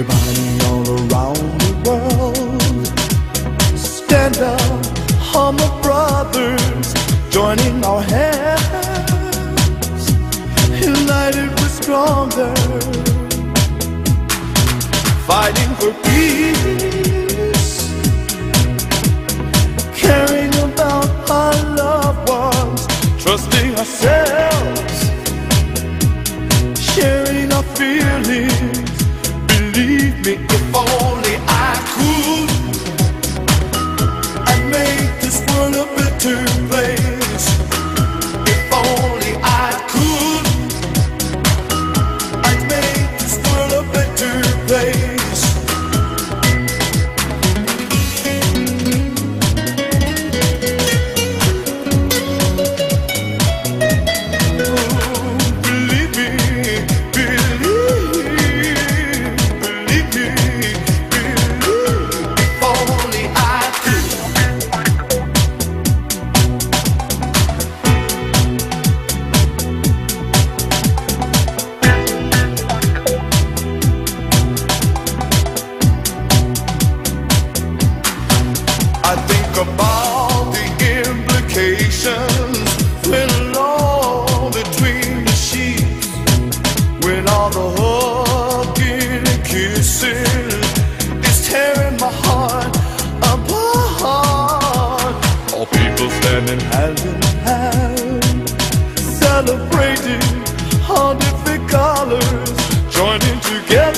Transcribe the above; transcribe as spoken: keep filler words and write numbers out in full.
Everybody all around the world, stand up, all my brothers, joining our hands, united we're stronger, fighting for peace, caring about our loved ones, trusting ourselves, sharing our feelings. Believe me, if only I could, I'd make this world a better place. If only I could, I'd make this world a better place. Believe me, I think about the implications when alone between the sheets, when all the hugging and kissing is tearing my heart apart. All people standing hand in hand, celebrating all different colors, joining together.